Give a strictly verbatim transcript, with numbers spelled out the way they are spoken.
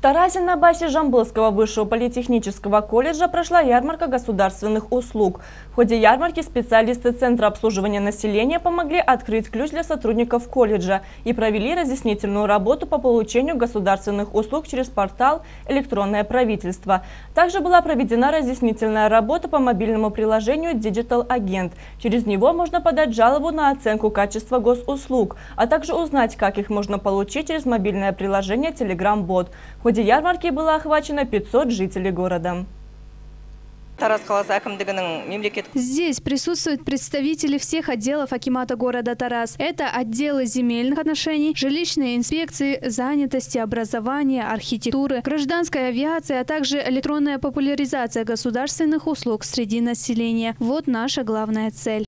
Таразе на базе Жамбылского высшего политехнического колледжа прошла ярмарка государственных услуг. В ходе ярмарки специалисты Центра обслуживания населения помогли открыть ключ для сотрудников колледжа и провели разъяснительную работу по получению государственных услуг через портал «Электронное правительство». Также была проведена разъяснительная работа по мобильному приложению Digital Agent. Через него можно подать жалобу на оценку качества госуслуг, а также узнать, как их можно получить через мобильное приложение Telegram-бот. В ходе ярмарки было охвачено пятьсот жителей города. Здесь присутствуют представители всех отделов акимата города Тарас. Это отделы земельных отношений, жилищной инспекции, занятости, образования, архитектуры, гражданской авиации, а также электронная популяризация государственных услуг среди населения. Вот наша главная цель.